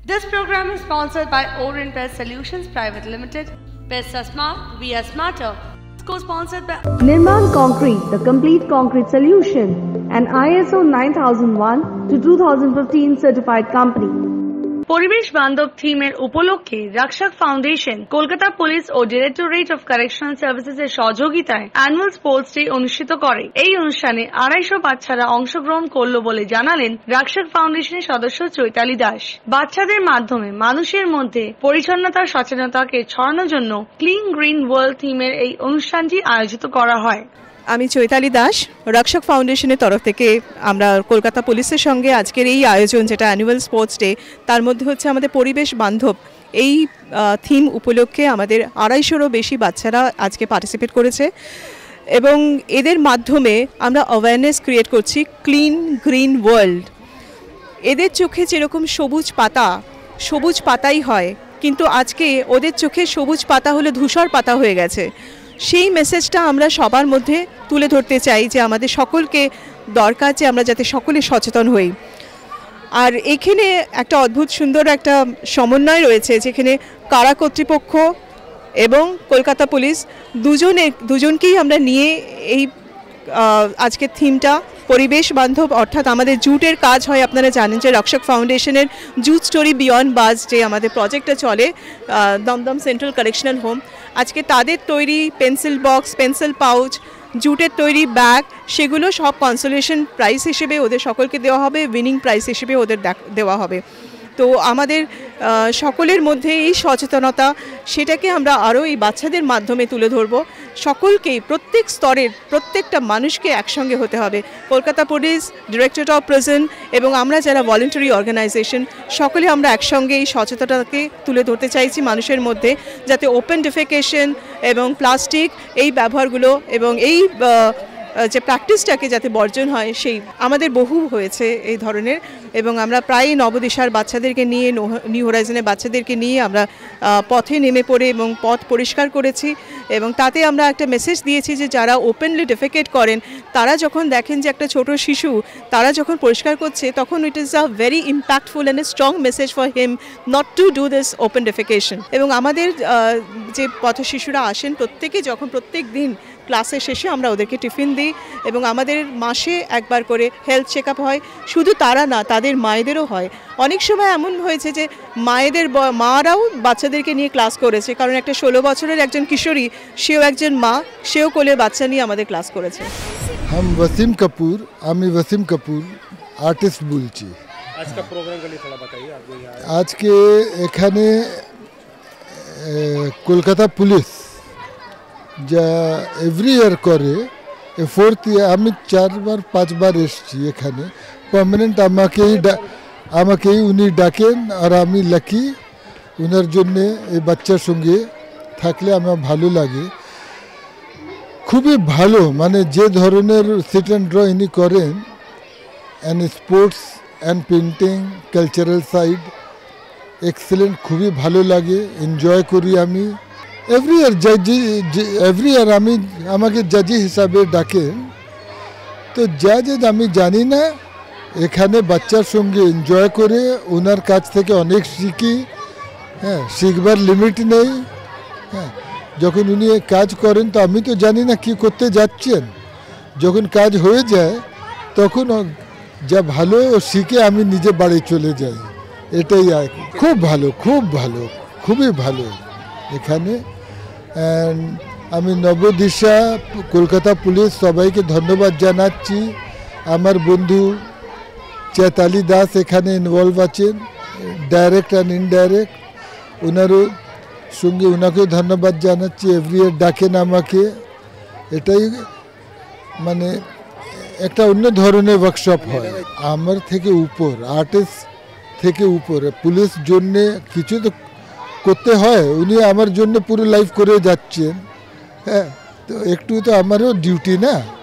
This program is sponsored by Orient Pest Solutions Private Limited. Pests are smart, we are smarter. Co-sponsored by Nirman Concrete, the complete concrete solution, an ISO 9001 to 2015 certified company. পরিবেশ বান্ধব থিমের উপলক্ষে Rakshak foundation, Kolkata police ও directorate of correctional services এর সহযোগিতায় annual sports day অনুষ্ঠিত করে। এই অনুষ্ঠানে 250 বাচ্চারা অংশগ্রহণ করলো বলে জানালেন রাকশাক ফাউন্ডেশনের সদস্য চৈতালি দাস। বাচ্চাদের মাধ্যমে মানুষের মধ্যে পরিচ্ছন্নতার সচেতনতাকে ছড়ানোর জন্য ক্লিন গ্রিন ওয়ার্ল্ড থিমের এই অনুষ্ঠানটি আয়োজিত করা হয়। আমি চৈতালি দাস, রাকশাক ফাউন্ডেশনের তরফ থেকে আমরা কলকাতা পুলিশের সঙ্গে আজকের এই আয়োজন, যেটা অ্যানুয়াল স্পোর্টস ডে, তার মধ্যে হচ্ছে আমাদের পরিবেশ বান্ধব এই থিম উপলক্ষে আমাদের 250-রও বেশি বাচ্চারা আজকে পার্টিসিপেট করেছে এবং এদের মাধ্যমে আমরা অ্যাওয়ারনেস ক্রিয়েট করছি ক্লিন গ্রিন ওয়ার্ল্ড। এদের চোখে যেরকম সবুজ পাতাই হয়, কিন্তু আজকে ওদের চোখে সবুজ পাতা হলে ধূসর পাতা হয়ে গেছে। সেই মেসেজটা আমরা সবার মধ্যে তুলে ধরতে চাই যে আমাদের সকলকে দরকার যে আমরা যাতে সকলে সচেতন হই। আর এখানে একটা অদ্ভুত সুন্দর একটা সমন্বয় রয়েছে, যেখানে কারা কর্তৃপক্ষ এবং কলকাতা পুলিশ দুজনকেই আমরা নিয়ে এই আজকের থিমটা পরিবেশ বান্ধব, অর্থাৎ আমাদের জুটের কাজ হয়। আপনারা জানেন যে রাকশাক ফাউন্ডেশনের জুট স্টোরি বিয়ন্ড বাজ যে আমাদের প্রজেক্টটা চলে দমদম সেন্ট্রাল কারেকশনাল হোম, আজকে তাদের তৈরি পেন্সিল বক্স, পেন্সিল পাউচ, জুটের তৈরি ব্যাগ, সেগুলো সব কনসোলেশন প্রাইজ হিসেবে ওদের সকলকে দেওয়া হবে, উইনিং প্রাইজ হিসেবে ওদের দেওয়া হবে। তো আমাদের সকলের মধ্যে এই সচেতনতা, সেটাকে আমরা আরও এই বাচ্চাদের মাধ্যমে তুলে ধরব। সকলকেই, প্রত্যেক স্তরের প্রত্যেকটা মানুষকে একসঙ্গে হতে হবে। Kolkata police, directorate of prison এবং আমরা যারা ভলেন্টারি অর্গানাইজেশন, সকলে আমরা একসঙ্গে এই সচেতনতাকে তুলে ধরতে চাইছি মানুষের মধ্যে, যাতে ওপেন ডিফেকেশন এবং প্লাস্টিক এই ব্যবহারগুলো এবং এই যে প্র্যাকটিসটাকে যাতে বর্জন হয়, সেই আমাদের বহু হয়েছে এই ধরনের। এবং আমরা প্রায় নবদিশার বাচ্চাদেরকে নিয়ে, নিউ হরাইজনের বাচ্চাদেরকে নিয়ে আমরা পথে নেমে পড়ে এবং পথ পরিষ্কার করেছি এবং তাতে আমরা একটা মেসেজ দিয়েছি যে যারা ওপেনলি ডিফেকেট করেন, তারা যখন দেখেন যে একটা ছোট শিশু তারা যখন পরিষ্কার করছে, তখন it is a very impactful and a strong message for him not to do this open defecation. এবং আমাদের যে পথ শিশুরা আসেন, প্রত্যেকে যখন প্রত্যেক দিন ক্লাসের শেষে আমরা ওদেরকে টিফিন দিই এবং আমাদের মাসে একবার করে হেলথ চেক আপ হয়। শুধু তারা না, তাদের মায়েদেরও হয়। অনেক সময় এমন হয়েছে যে মারাও বাচ্চাদেরকে নিয়ে ক্লাস করেছে, কারণ একটা 16 বছরের একজন কিশোরী, সেও একজন মা, সেও কোলে বাচ্চা নিয়ে আমাদের ক্লাস করেছে। আমি ওয়াসিম কাপুর আর্টিস্ট বলছি। আজকে এখানে কলকাতা পুলিশ যা এভরি ইয়ার করে, 4th ইয়ার আমি 4-5 বার এসেছি এখানে পার্মানেন্ট। আমাকেই উনি ডাকেন আর আমি লাকি ওনার জন্যে এই বাচ্চার সঙ্গে থাকলে আমার ভালো লাগে, খুবই ভালো। মানে যে ধরনের সিট অ্যান্ড ড্র ইনি করেন, and sports and painting, cultural side excellent, খুবই ভালো লাগে, এনজয় করি আমি। এভরি ইয়ার আমাকে জাজি হিসাবে ডাকেন। তো জাজ আমি জানি না, এখানে বাচ্চার সঙ্গে এনজয় করে ওনার কাছ থেকে অনেক শিখি। হ্যাঁ, শিখবার লিমিট নেই। হ্যাঁ, যখন উনি কাজ করেন তো আমি তো জানি না কি করতে যাচ্ছেন, যখন কাজ হয়ে যায় তখন যা ভালো শিখে আমি নিজে বাড়ি চলে যাই। এটাই আর কি। খুব ভালো, খুবই ভালো এখানে। আমি নবদিশা, কলকাতা পুলিশ সবাইকে ধন্যবাদ জানাচ্ছি। আমার বন্ধু চৈতালি দাস এখানে ইনভলভ আছেন, ডাইরেক্ট অ্যান্ড ইনডাইরেক্ট, ওনাকেও ধন্যবাদ জানাচ্ছি। এভরি ইয়ার ডাকেন আমাকে। এটাই মানে একটা অন্য ধরনের ওয়ার্কশপ হয়। আমার থেকে উপর, আর্টিস্ট থেকে উপরে, পুলিশ জন্যে কিছু তো করতে হয়। উনি আমার জন্য পুরো লাইফ করে যাচ্ছেন। হ্যাঁ, তো একটু তো আমারও ডিউটি না।